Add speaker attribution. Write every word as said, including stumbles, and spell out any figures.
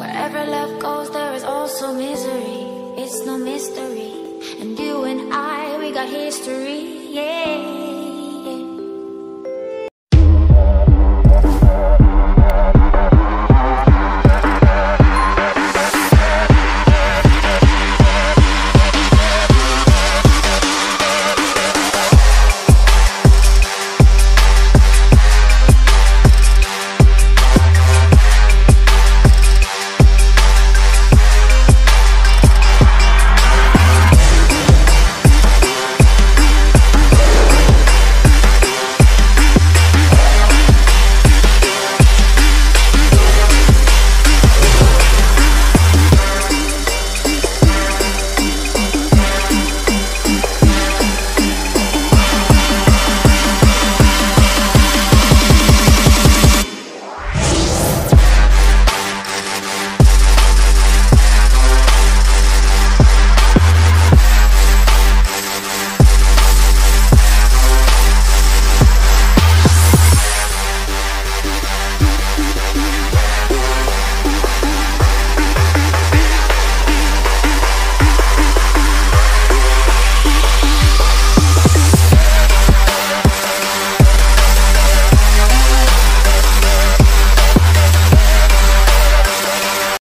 Speaker 1: Wherever love goes, there is also misery. It's no mystery. And you and I, we got history, yeah.